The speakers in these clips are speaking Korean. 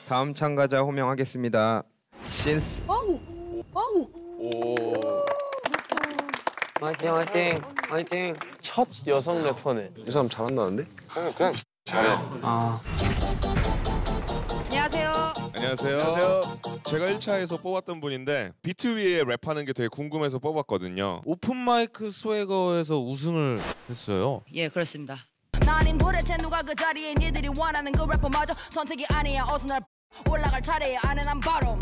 다음 참가자 호명하겠습니다. 신스. 오. 화이팅 화이팅 화이팅. 첫 여성 래퍼네. 이 사람 잘한다는데? 그냥 잘해. 안녕하세요. 안녕하세요. 제가 1차에서 뽑았던 분인데 비트 위에 랩하는 게 되게 궁금해서 뽑았거든요. 오픈마이크 스웨거에서 우승을 했어요. 예, 그렇습니다. 나는 도대체 누가 그 자리에 니들이 원하는 그 래퍼마저 선택이 아니야. 어서 날 올라갈 차례야. 아는 난 바로.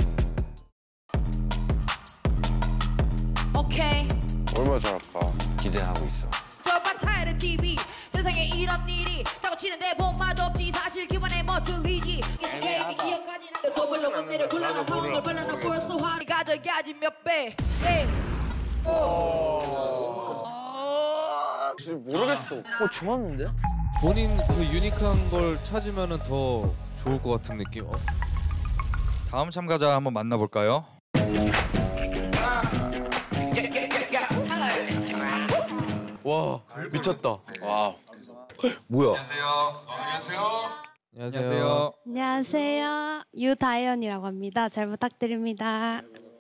오케이. 얼마나 잘할까? 기대하고 있어. 저 바타이르 TV 세상에 이런 일이 자꾸 치는데 본 맛 없지. 사실 기분에 뭐 들리지. 이 게임이 기억하지 않는 소불로 못 내려 곤란한 상황을 발라나 벌써 화를 가져야지 몇 배. 모르겠어. 좋았는데? 본인 그 유니크한 걸 찾으면은 더 좋을 것 같은 느낌. 다음 참가자 한번 만나볼까요? 와 미쳤다. 와. 뭐야? 안녕하세요. 안녕하세요. 유다연이라고 합니다. 잘 부탁드립니다.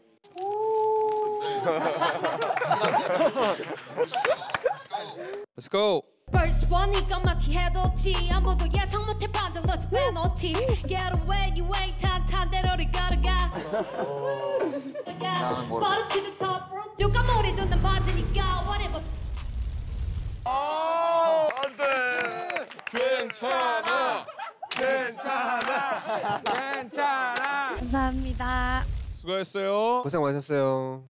Let's go. First one이니까 마치 해돋이 아무도 예상 못할 반전 너지 빼놓지 Get away you ain't 탄탄대로를 걸어가 Bottom to the top 요가 머리 두는 반지니까 whatever 안돼. 괜찮아. 감사합니다. 수고했어요. 고생 많으셨어요.